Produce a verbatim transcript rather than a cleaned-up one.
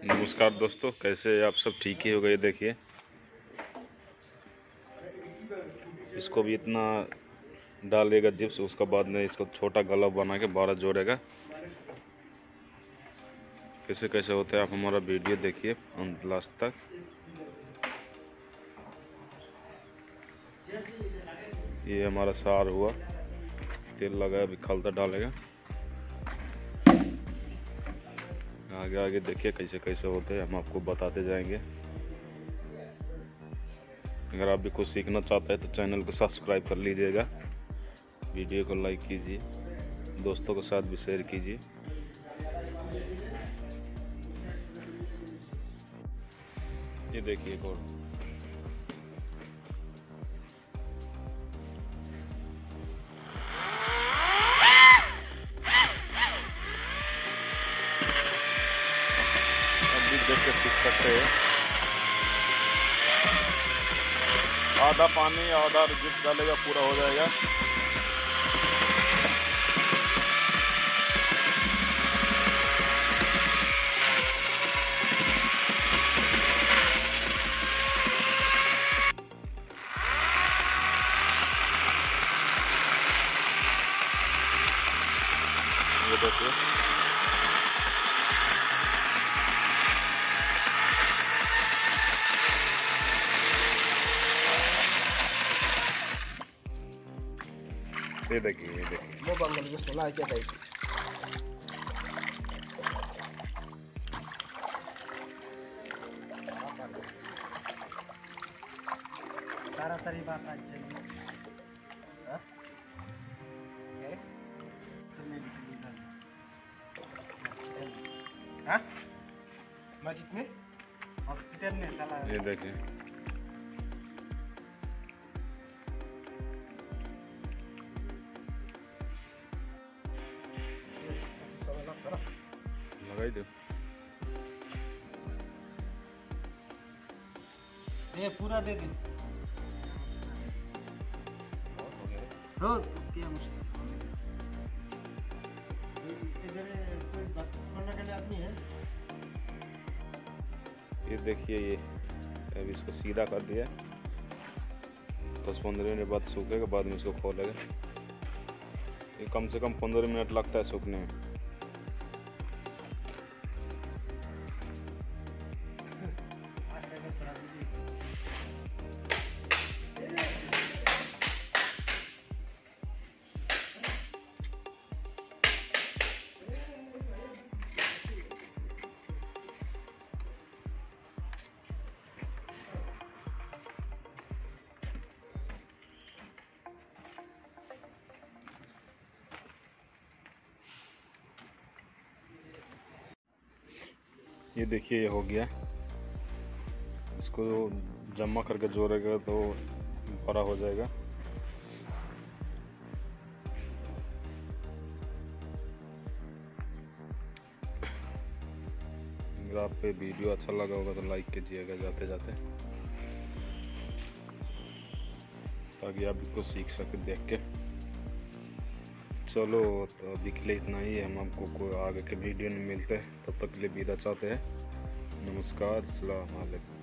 नमस्कार दोस्तों, कैसे आप सब? ठीक ही हो गए। देखिए इसको भी इतना डालेगा जिप्स, उसके बाद में इसको छोटा गला बना के बारह जोड़ेगा। कैसे कैसे होता है आप हमारा वीडियो देखिए लास्ट तक। ये हमारा सार हुआ, तेल लगा, अभी खलता डालेगा। आगे आगे देखिए कैसे कैसे होते हैं, हम आपको बताते जाएंगे। अगर आप भी कुछ सीखना चाहते हैं तो चैनल को सब्सक्राइब कर लीजिएगा, वीडियो को लाइक कीजिए, दोस्तों के साथ भी शेयर कीजिए। ये देखिए एक और देख के सीख सकते हैं। आधा पानी आधा जिप्स डालेगा, पूरा हो जाएगा। ये देखिए ये देखिए ये देखिए Mau banggal gusto na aja dai. Taratari baat aja nih. Hah? Oke. Kami di Tulisan. Hah? Masjid में? हॉस्पिटल में चला। ये देखिए लगाई दो। ये पूरा दे दे। हो तो क्या मुश्किल? इधर कोई बात करने के लिए आदमी है? ये देखिए, ये अब इसको सीधा कर दिया। दस पंद्रह मिनट बाद सूखेगा, बाद में इसको खोलेगा। ये कम से कम पंद्रह मिनट लगता है सूखने में। ये देखिए ये हो गया। इसको जमा करके जोड़ेगा तो बड़ा हो जाएगा। अगर आप पे वीडियो अच्छा लगा होगा तो लाइक कीजिएगा जाते जाते, ताकि आप भी कुछ सीख सके देख के। चलो तो अभी के लिए इतना ही है। हम आपको कोई आगे के वीडियो में मिलते हैं, तब तक के लिए विदा चाहते हैं। नमस्कार, अस्सलाम वालेकुम।